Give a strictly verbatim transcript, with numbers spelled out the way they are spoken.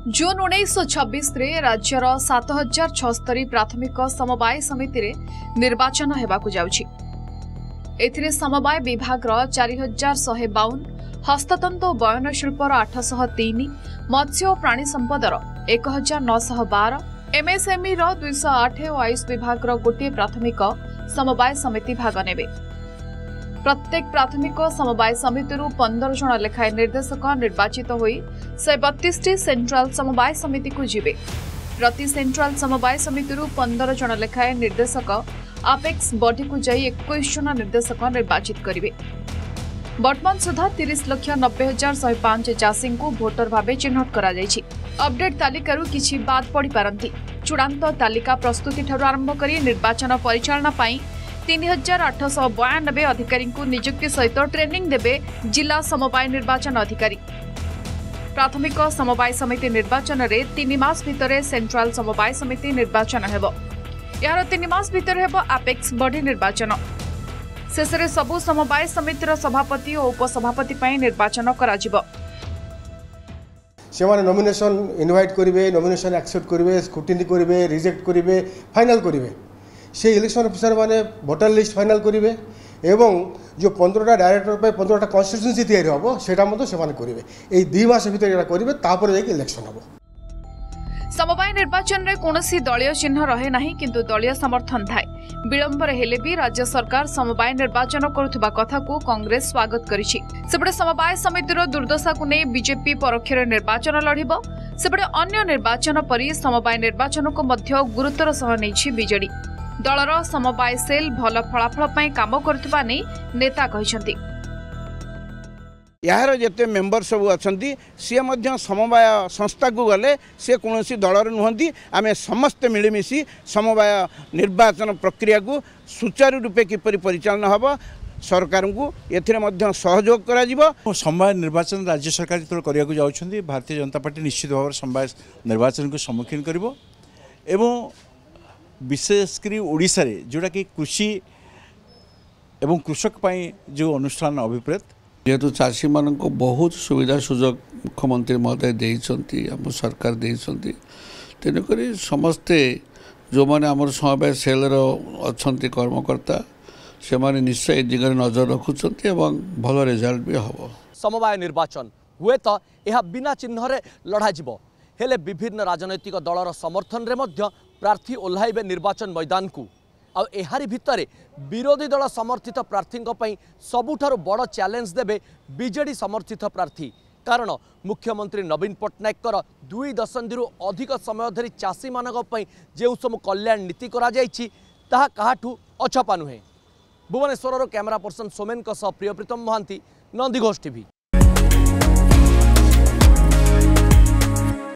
जून उन्नीस छब्बीस राज्यर सात हजार छस्तरी प्राथमिक समवाय समिति रे निर्वाचन हेबाकु जाउछि। एथिरे समवाय विभाग चार हजार शहे बावन, हस्ततंत और बयन शिल्पर आठ सौ तीन, मत्स्य और प्राणी संपदर एक हजार नौश बार, एमएसएमई दुईश आठ और आयुष विभाग गोटे प्राथमिक समवाय समिति भाग नेबे। प्रत्येक प्राथमिक समवाय समिति पंदर जन लेखाएं निर्देशक निर्वाचित होई से बत्तीस टी सेंट्रल समवाय समिति को जीवे। प्रति सेंट्रल समवाय समिति पंदर जन लेखाएं निर्देशक आपेक्स बॉडी को जाई इक्कीस जन निर्देशक निर्वाचित करेंगे। वर्तमान सुधा तीस लक्ष नब्बे हजार शहे पांच चाषी को भोटर भाव चिन्हट करा जायछि। अपडेट तालिकारु किछि बाद पड़ी पारंती। चूड़ांत तालिका प्रस्तुति ठारू आरंभ करी निर्वाचन परिचालना पाई तीन हजार आठ सौ बयानबे अधिकारी को नियुक्ति सहित ट्रेनिंग देबे जिला समवाय निर्वाचन अधिकारी। प्राथमिक समवाय समिति निर्वाचन रे तीन मास भितर सेंट्रल समवाय समिति निर्वाचन हेबो। यार तीन मास भितर हेबो आपेक्स बॉडी निर्वाचन। शेषरे सबु समवाय समितिर सभापति और उपसभापति पई निर्वाचन कराजिबो। से नॉमिनेशन इनवाइट करेंगे, नॉमिनेशन एक्सेप्ट करेंगे, स्क्रूटिनी करेंगे, रिजेक्ट करेंगे, फाइनल करेंगे। से इलेक्शन ऑफिसर माने वोटर लिस्ट फाइनल करेंगे एवं जो पंद्रहटा डायरेक्टर पे पंद्रहटा कन्स्टिट्यूएंसी तैयारी हम से करेंगे। यही दुई मास भर करेंगे, तापर जाके इलेक्शन हम। समवाय निर्वाचन रे कोनोसी दलीय चिन्ह रहे नाही, किंतु दलीय समर्थन थाए। विलंबर हेले भी राज्य सरकार समवाय निर्वाचन करुथबा कथा को कांग्रेस स्वागत करिछि। सेपटे समवाय समितिर दुर्दशा को नै बीजेपी परोक्षरे निर्वाचन लढिबो। सेपटे अन्य निर्वाचन परि समवाय निर्वाचन को मध्य गुरुतर सह नैछि बीजेडी। दलर समवाय सेल भल फलाफल पई काम करथबा नै नेता कहिसंती। यार जिते मेम्बर सब अच्छा सी समवाय संस्था को गले सी कौन दलर नुहति। आम समस्ते मिलमिशी समवाय निर्वाचन प्रक्रिया को सुचारू रूपे किपरि परिचालन हम सरकार को ए सहयोग कर। समवाय निर्वाचन राज्य सरकार जो करने जाऊँगी, भारतीय जनता पार्टी निश्चित भाव समवाय निर्वाचन को सम्मुखीन कर। विशेषकर ओडिशा रे जोड़ा कि कृषि एवं कृषक पाई जो अनुष्ठान अभिप्रेत जेहेतु चाषी मान को बहुत सुविधा सुजोग मुख्यमंत्री महोदय देइछंती, आम सरकार देइछंती। तेणुक समस्ते जो मैंने आम समवाय सेलर अच्छा कर्मकर्ता से माने निश्चय दिगरे नजर रखुंट और भल रिजल्ट भी हम। समवाय निर्वाचन हुए तो यह बिना चिन्ह लड़ा जीवो, हेले विभिन्न राजनैतिक दलर समर्थन रे मध्य प्रार्थी ओह्लाइबे निर्वाचन मैदान को। आउ एहारी भितरे विरोधी दल समर्थित प्रार्थी सबुठारु बड़ चैलेंज देबे बीजेडी समर्थित प्रार्थी। कारण मुख्यमंत्री नवीन पट्टनायक दुई दशंधि अधिक समय धरी चाषी मानक जो सब कल्याण नीति करा जायछि ताहा काहाठू अछपा नुहे। भुवनेश्वर कैमरा पर्सन सोमेन सह प्रियप्रीतम महांती, नंदीघोष टीवी।